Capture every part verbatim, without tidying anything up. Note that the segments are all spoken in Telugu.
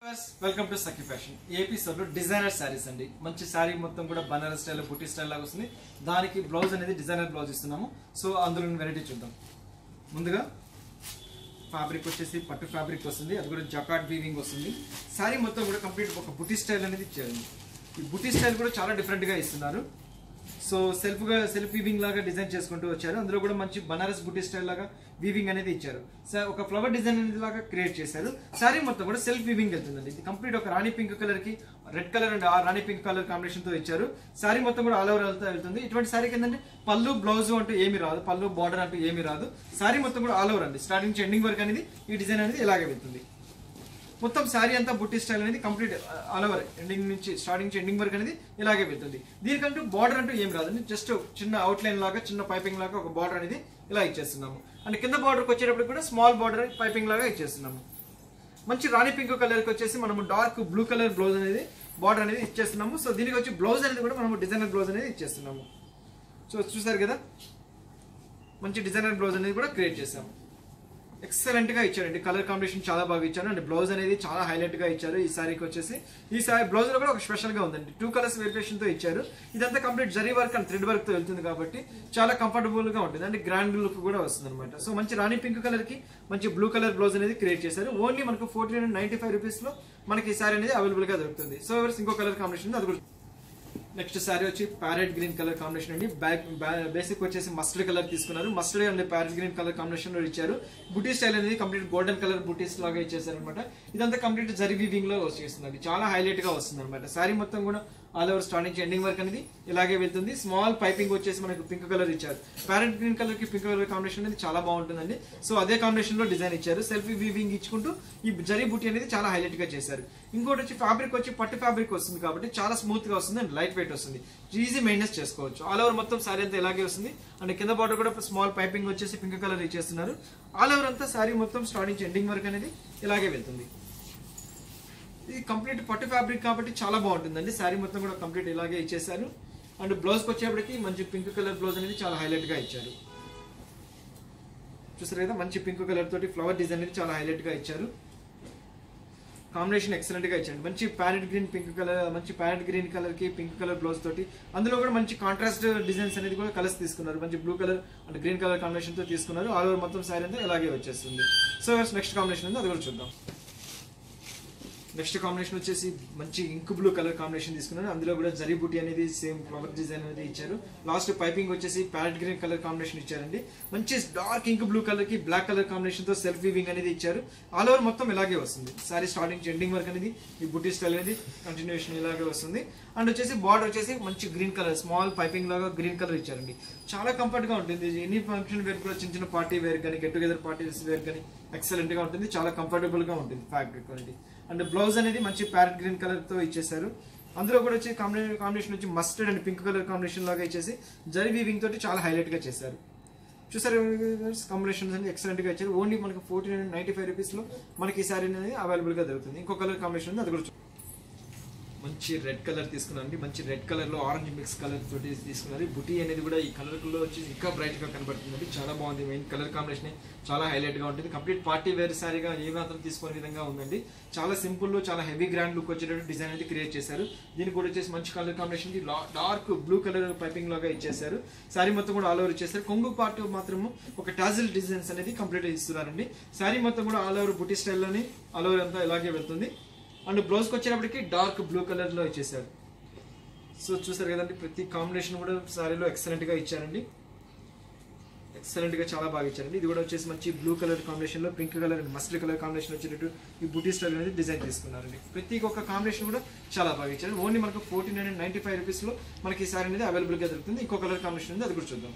Welcome to Sakhi fashion. ఈ ఎపిసోడ్ లో డిజైనర్ శారీస్ అండి. మంచి శారీ మొత్తం కూడా బనారస్ స్టైల్ బుట్టి స్టైల్ లాగా వస్తుంది. దానికి బ్లౌజ్ అనేది డిజైనర్ బ్లౌజ్ ఇస్తున్నాము. సో అందులో వెరైటీ చూద్దాం. ముందుగా ఫ్యాబ్రిక్ వచ్చేసి పట్టు ఫ్యాబ్రిక్ వస్తుంది, అది కూడా జకార్డ్ వీవింగ్ వస్తుంది. శారీ మొత్తం కూడా కంప్లీట్ ఒక బుట్టి స్టైల్ అనేది ఇచ్చారు. ఈ బుట్టి స్టైల్ కూడా చాలా డిఫరెంట్ గా ఇస్తున్నారు. సో సెల్ఫ్ గా సెల్ఫ్ వీవింగ్ లాగా డిజైన్ చేసుకుంటూ వచ్చారు. అందులో కూడా మంచి బనారస్ బుట్టి స్టైల్ లాగా వీవింగ్ అనేది ఇచ్చారు. ఒక ఫ్లవర్ డిజైన్ అనేది లాగా క్రియేట్ చేశారు. శారీ మొత్తం కూడా సెల్ఫ్ వీవింగ్ వెళ్తుందండి. ఇది కంప్లీట్ ఒక రాణి పింక్ కలర్ కి రెడ్ కలర్ అండ్ ఆ రాణి పింక్ కలర్ కాంబినేషన్ తో ఇచ్చారు. శారీ మొత్తం కూడా ఆల్ ఓవర్ వెళ్తుంది. ఇటువంటి శారీకి ఏంటంటే పళ్ళు బ్లౌజ్ అంటూ ఏమి రాదు, పళ్ళు బార్డర్ అంటూ ఏమి రాదు. శారీ మొత్తం కూడా ఆల్ ఓవర్ అండి. స్టార్టింగ్ నుంచి ఎండింగ్ వరకు అనేది ఈ డిజైన్ అనేది ఇలాగే వెళ్తుంది. మొత్తం శారీ అంతా బుట్టి స్టైల్ అనేది కంప్లీట్ ఆల్ ఓవర్ ఎండింగ్ నుంచి స్టార్టింగ్ నుంచి ఎండింగ్ వరకు అనేది ఇలాగే వెళ్తుంది. దీనికంటూ బార్డర్ అంటూ ఏం రాదండి. జస్ట్ చిన్న అవుట్ లైన్ లాగా చిన్న పైపింగ్ లాగా ఒక బార్డర్ అనేది ఇలా ఇచ్చేస్తున్నాము. అండ్ కింద బార్డర్కి వచ్చేటప్పుడు కూడా స్మాల్ బార్డర్ పైపింగ్ లాగా ఇచ్చేస్తున్నాము. మంచి రాణి పింక్ కలర్కి వచ్చేసి మనము డార్క్ బ్లూ కలర్ బ్లౌజ్ అనేది బార్డర్ అనేది ఇచ్చేస్తున్నాము. సో దీనికి వచ్చి బ్లౌజ్ అనేది కూడా మనము డిజైనర్ బ్లౌజ్ అనేది ఇచ్చేస్తున్నాము. సో చూసారు కదా, మంచి డిజైనర్ బ్లౌజ్ అనేది కూడా క్రియేట్ చేసాము. ఎక్సలెంట్ గా ఇచ్చారండి. కలర్ కాంబినేషన్ చాలా బాగా ఇచ్చారు. అండ్ బ్లౌజ్ అనేది చాలా హైలైట్ గా ఇచ్చారు. ఈ సారీకి వచ్చేసి ఈ సారీ బ్లౌజ్ లో కూడా ఒక స్పెషల్ గా ఉందండి. టూ కలర్స్ వేరియేషన్ తో ఇచ్చారు. ఇదంతా complete zari work and thread work తో వెళ్తుంది కాబట్టి చాలా కంఫర్టబుల్ గా ఉంటుంది. అంటే గ్రాండ్ లుక్ కూడా వస్తుంది అనమాట. సో మంచి రాణి పింక్ కలర్ కి మంచి బ్లూ కలర్ బ్లౌజ్ అనేది క్రియేట్ చేశారు. ఓన్లీ మనకు fourteen hundred ninety five rupees లో మనకి ఈ సారీ అనేది అవైలబుల్ గా దొరుకుతుంది. సో ఇంకో కలర్ కాంబినేషన్ అది కూడా. నెక్స్ట్ శారీ వచ్చి ప్యారెట్ గ్రీన్ కలర్ కాంబినేషన్ అండి. బేసిక్ వచ్చేసి మస్టర్డ్ కలర్ తీసుకున్నారు. Mustard and parrot green colour combination లో ఇచ్చారు. బుటీ స్టైల్ అనేది కంప్లీట్ గోల్డెన్ కలర్ బుటీస్ లాగా ఇచ్చేసారు అనమాట. ఇదంతా కంప్లీట్ జరీ వీవింగ్ లో వచ్చేస్తుంది. చాలా హైలైట్ గా వస్తుంది అనమాట. శారీ మొత్తం కూడా ఆల్ ఓవర్ స్టార్టింగ్ నుంచి ఎండింగ్ వరకు అనేది ఇలాగే వెళ్తుంది. స్మాల్ పైపింగ్ వచ్చేసి మనకు పింక్ కలర్ ఇచ్చారు. ప్యారెట్ గ్రీన్ కలర్ కి పింక్ కలర్ కాంబినేషన్ అనేది చాలా బాగుంటుందండి. సో అదే కాంబినేషన్ లో డిజైన్ ఇచ్చారు. సెల్ఫీ వీవింగ్ ఇచ్చుకుంటూ ఈ జరీ బుటీ అనేది చాలా హైలైట్ గా చేశారు. ఇంకోటి వచ్చి ఫ్యాబ్రిక్ వచ్చి పట్టు ఫ్యాబ్రిక్ వస్తుంది కాబట్టి చాలా స్మూత్ గా వస్తుంది అండ్ లైట్ వెయిట్ వస్తుంది. ఈజీ మెయింటెన్స్ చేసుకోవచ్చు. ఆల్ ఓవర్ మొత్తం శారీ అంతా ఇలాగే వస్తుంది. అండ్ కింద బార్డర్ కూడా స్మాల్ పైపింగ్ వచ్చేసి పింక్ కలర్ ఇచ్చేస్తున్నారు. ఆల్ ఓవర్ అంతా శారీ మొత్తం స్టార్టింగ్ ఎండింగ్ వరకు అనేది ఇలాగే వెళ్తుంది. ఇది కంప్లీట్ పట్టు ఫ్యాబ్రిక్ కాబట్టి చాలా బాగుంటుందండి. శారీ మొత్తం కూడా కంప్లీట్ ఇలాగే ఇచ్చేసారు. అండ్ బ్లౌజ్కి వచ్చేప్పటికి మంచి పింక్ కలర్ బ్లౌజ్ అనేది చాలా హైలైట్ గా ఇచ్చారు. చూసారు కదా, మంచి పింక్ కలర్ తోటి ఫ్లవర్ డిజైన్ అనేది చాలా హైలైట్ గా ఇచ్చారు. కాంబినేషన్ ఎక్సలెంట్ గా ఇచ్చారు. మంచి ప్యారెట్ గ్రీన్ పింక్ కలర్ మంచి ప్యారెట్ గ్రీన్ కలర్ కి పింక్ కలర్ బ్లౌజ్ తోటి అందులో కూడా మంచి కాంట్రాస్ట్ డిజైన్స్ అనేది కూడా కలర్స్ తీసుకున్నారు. మంచి blue colour and green colour combination తో తీసుకున్నారు. ఆల్ ఓవర్ మొత్తం శారీ అంతా ఇలాగే వచ్చేస్తుంది. సో నెక్స్ట్ కాంబినేషన్ ఉంది, అది కూడా చూద్దాం. నెక్స్ట్ కాంబినేషన్ వచ్చేసి మంచి ఇంక్ బ్లూ కలర్ కాంబినేషన్ తీసుకున్నారు. అందులో కూడా జరీ బుటీ అనేది సేమ్ ఫ్లవర్ డిజైన్ అనేది ఇచ్చారు. లాస్ట్ పైపింగ్ వచ్చేసి ప్యారెట్ గ్రీన్ కలర్ కాంబినేషన్ ఇచ్చారండి. మంచి డార్క్ ఇంక్ బ్లూ కలర్ కి బ్లాక్ కలర్ కాంబినేషన్ తో సెల్ఫ్ వీవింగ్ అనేది ఇచ్చారు. ఆల్ ఓవర్ మొత్తం ఇలాగే వస్తుంది. సారీ స్టార్టింగ్ ఎండింగ్ వరకు అనేది ఈ బుటీ స్టైల్ అనేది కంటిన్యూషన్ ఇలాగే వస్తుంది. అండ్ వచ్చేసి బార్డర్ వచ్చేసి మంచి గ్రీన్ కలర్ స్మాల్ పైపింగ్ లాగా గ్రీన్ కలర్ ఇచ్చారండి. చాలా కంఫర్ట్ గా ఉంటుంది. ఎనీ ఫంక్షన్ వేర్ కూడా చిన్న చిన్న పార్టీ వేర్ కానీ గెట్ టుగెదర్ పార్టీస్ వేర్ కానీ ఎక్సలెంట్ గా ఉంటుంది. చాలా కంఫర్టబుల్ గా ఉంటుంది ఫ్యాబ్రిక్ అనేది. అండ్ బ్లౌజ్ అనేది మంచి ప్యారెట్ గ్రీన్ కలర్ తో ఇచ్చేసారు. అందులో కూడా వచ్చి కాంబినేషన్ వచ్చి mustard and pink colour combination లాగా ఇచ్చేసి జరీ వీవింగ్ తోటి చాలా హైలైట్ గా చేశారు. చూసారు కాంబినేషన్స్ అనేది ఎక్సలెంట్ గా ఇచ్చారు. ఓన్లీ మనకి fourteen hundred ninety five rupees లో మనకి ఈ సారీ అనేది అవైలబుల్ గా దొరుకుతుంది. ఇంకో కలర్ కాంబినేషన్ ఉంది, అది కూడా మంచి రెడ్ కలర్ తీసుకున్నారండి. మంచి రెడ్ కలర్ లో ఆరెంజ్ మిక్స్ కలర్ తోటి తీసుకున్నారు. బుటీ అనేది కూడా ఈ కలర్ లో వచ్చి ఇంకా బ్రైట్ గా కనబడుతుంది. చాలా బాగుంది. మెయిన్ కలర్ కాంబినేషన్ చాలా హైలైట్ గా ఉంటుంది. కంప్లీట్ పార్టీ వేర్ సారీగా ఏ మాత్రం తీసుకునే విధంగా ఉందండి. చాలా సింపుల్ లో చాలా హెవీ గ్రాండ్ లుక్ వచ్చేటట్టు డిజైన్ అనేది క్రియేట్ చేశారు. దీనికి కూడా వచ్చేసి మంచి కలర్ కాంబినేషన్ కి డార్క్ బ్లూ కలర్ పైపింగ్ లాగా ఇచ్చేసారు. సారీ మొత్తం కూడా ఆల్ ఓవర్ ఇచ్చేసారు. కొంగు పార్ట్ మాత్రం ఒక టాజిల్ డిజైన్స్ అనేది కంప్లీట్ ఇస్తున్నారండి. సారీ మొత్తం కూడా ఆల్ ఓవర్ బుటీ స్టైల్లోని ఆల్ ఓవర్ అంతా ఇలాగే వెళ్తుంది. అండ్ బ్లౌజ్కి వచ్చేటప్పటికి డార్క్ బ్లూ కలర్ లో ఇచ్చేసారు. సో చూసారు కదండి, ప్రతి కాంబినేషన్ కూడా సారీలో ఎక్సలెంట్ గా ఇచ్చారండి. ఎక్సలెంట్ గా చాలా బాగా ఇచ్చారండి. ఇది కూడా వచ్చేసి మంచి బ్లూ కలర్ కాంబినేషన్ లో pink colour and mustard colour combination వచ్చేటట్టు ఈ బుటీ స్టైల్ అనేది డిజైన్ తీసుకున్నారండి. ప్రతి ఒక్క కాంబినేషన్ కూడా చాలా బాగా ఇచ్చారు. ఓన్లీ మనకు fourteen hundred ninety five rupees లో మనకి ఈ సారీ అనేది అవైలబుల్ గా దొరుకుతుంది. ఇంకో కలర్ కాంబినేషన్ ఉంది, అది కూడా చూద్దాం.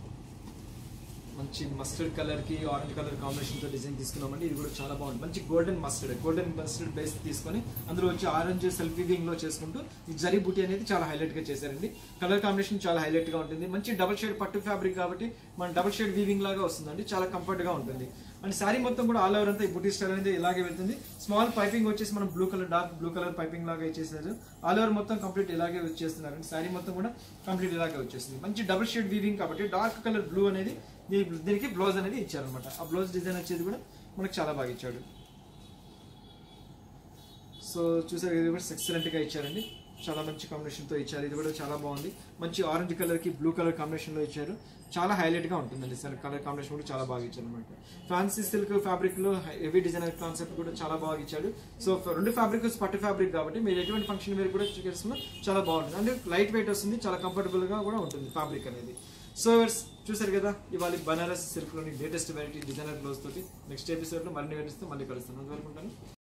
మంచి మస్టర్డ్ కలర్ కి ఆరెంజ్ కలర్ కాంబినేషన్ తో డిజైన్ తీసుకున్నామండి. ఇది కూడా చాలా బాగుంది. మంచి golden mustard golden mustard base తీసుకొని అందులో వచ్చి ఆరెంజ్ సెల్ఫ్ వీవింగ్ లో చేసుకుంటూ ఈ జరీ బుటీ అనేది చాలా హైలైట్ గా చేశారండి. కలర్ కాంబినేషన్ చాలా హైలైట్ గా ఉంటుంది. మంచి డబుల్ షేడ్ పట్టు ఫ్యాబ్రిక్ కాబట్టి మన డబుల్ షేడ్ వీవింగ్ లాగా వస్తుందండి. చాలా కంఫర్ట్ గా ఉంటుంది. అండ్ శారీ మొత్తం కూడా ఆల్ ఓవర్ అంతా ఈ బుటీ స్టైల్ అనేది ఇలాగే వెళ్తుంది. స్మాల్ పైపింగ్ వచ్చేసి మనం blue colour dark blue colour piping లాగా ఇచ్చేసారు. ఆల్ ఓవర్ మొత్తం కంప్లీట్ ఇలాగే వచ్చేస్తున్నారు. శారీ మొత్తం కూడా కంప్లీట్ ఇలాగే వచ్చేస్తుంది. మంచి డబుల్ షేడ్ వీవింగ్ కాబట్టి డార్క్ కలర్ బ్లూ అనేది దీనికి బ్లౌజ్ అనేది ఇచ్చారు అనమాట. ఆ బ్లౌజ్ డిజైన్ వచ్చేది కూడా మనకు చాలా బాగా ఇచ్చాడు. సో చూసారు ఇది కూడా ఎక్సలెంట్గా ఇచ్చారండి, చాలా మంచి కాంబినేషన్తో ఇచ్చారు. ఇది కూడా చాలా బాగుంది, మంచి ఆరెంజ్ కలర్కి బ్లూ కలర్ కాంబినేషన్లో ఇచ్చారు. చాలా హైలైట్గా ఉంటుందండి సార్, కలర్ కాంబినేషన్ కూడా చాలా బాగా ఇచ్చారు అనమాట. ఫ్యాన్సీ సిల్క్ ఫ్యాబ్రిక్లో హెవీ డిజైనర్ కాన్సెప్ట్ కూడా చాలా బాగా ఇచ్చాడు. సో రెండు ఫ్యాబ్రిక్ పట్టు ఫ్యాబ్రిక్ కాబట్టి మీరు ఎటువంటి ఫంక్షన్ వేర్ కూడా చేసుకున్నా చాలా బాగుంటుంది. అంటే లైట్ వెయిట్ వస్తుంది, చాలా కంఫర్టబుల్గా కూడా ఉంటుంది ఫ్యాబ్రిక్ అనేది. సో చూసారు కదా ఇవాళ బనారస్ సిల్క్లోని లేటెస్ట్ వెరైటీ డిజైనర్ బ్లౌజ్ తోటి. నెక్స్ట్ ఎపిసోడ్లో మరిన్ని వెరైటీస్తో మళ్ళీ కలుస్తాను. అంతవరకు ఉంటాను.